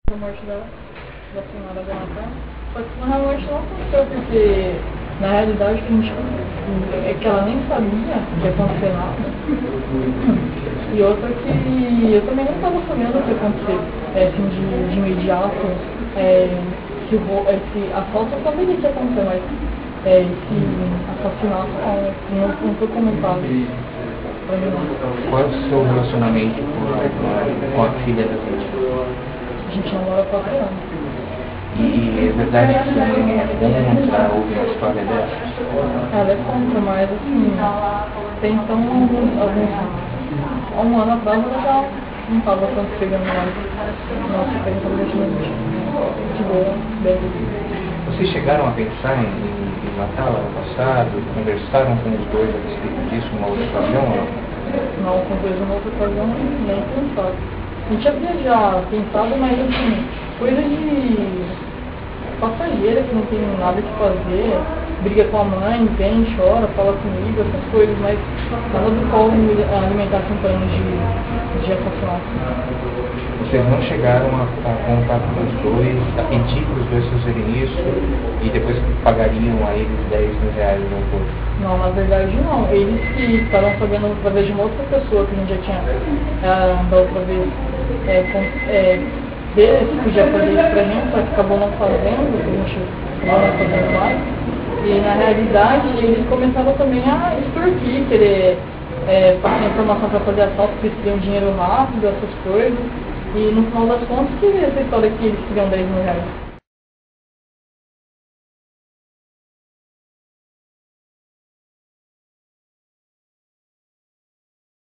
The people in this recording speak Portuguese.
da morte da senhora da Natália. Só que na morte não aconteceu, porque na realidade é que ela nem sabia que ia acontecer nada. E outra que eu também não estava sabendo o que ia acontecer, assim, de imediato. Esse assalto eu saberia que ia acontecer, mas esse assassinato não foi comentado pra mim não. Qual é o seu relacionamento com a filha da vítima? A gente namora há 4 anos. E é verdade que você é contra ouvir uma história dessa? Ela é contra, mas assim, tem então há um ano atrás ela já não estava tanto pegando mais. Nossa, eu estava deixando de boa, bem. Vocês chegaram a pensar em matá-la no passado? Conversaram com os dois a respeito disso numa outra ocasião? Não, com dois numa outra ocasião nem pensado. A gente havia já pensado, mas assim, coisa de passageira que não tem nada que fazer, briga com a mãe, vem, chora, fala comigo, essas coisas, mas nada do qual alimentar campanhas de assassinato. Vocês não chegaram a contar com os dois, a pedir para os dois fazerem isso e depois pagariam a eles 10 mil reais no todo? Não, na verdade não. Eles que estavam sabendo através de uma outra pessoa que a gente já tinha da outra vez ver se podia fazer isso pra gente, só que acabou não fazendo, a gente acabou não fazendo mais. E na realidade eles começaram também a extorquir, querer passar informação para fazer assalto, porque eles queriam dinheiro rápido, essas coisas. E no final das contas, que essa história que eles queriam 10 mil reais.